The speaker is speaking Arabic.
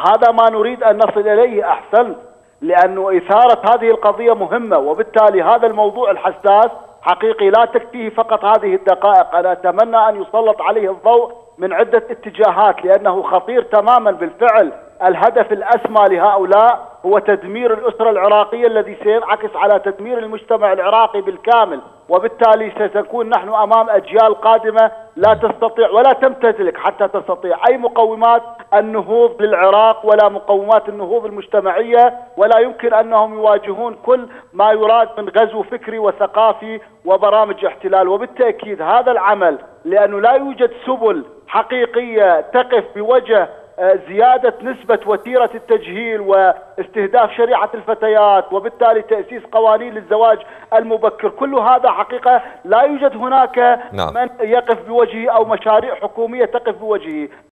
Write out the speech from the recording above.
وهذا ما نريد أن نصل إليه. أحسن، لأنه إثارة هذه القضية مهمة، وبالتالي هذا الموضوع الحساس حقيقي لا تكفيه فقط هذه الدقائق. أنا أتمنى أن يسلط عليه الضوء من عدة اتجاهات، لأنه خطير تماما. بالفعل الهدف الأسمى لهؤلاء هو تدمير الأسرة العراقية، الذي سينعكس على تدمير المجتمع العراقي بالكامل، وبالتالي سنكون نحن أمام أجيال قادمة لا تستطيع ولا تمتلك حتى تستطيع أي مقومات النهوض للعراق ولا مقومات النهوض المجتمعية، ولا يمكن أنهم يواجهون كل ما يراد من غزو فكري وثقافي وبرامج احتلال. وبالتأكيد هذا العمل، لأنه لا يوجد سبل حقيقية تقف بوجه زيادة نسبة وتيرة التجهيل واستهداف شريعة الفتيات، وبالتالي تأسيس قوانين للزواج المبكر. كل هذا حقيقة لا يوجد هناك من يقف بوجهه أو مشاريع حكومية تقف بوجهه.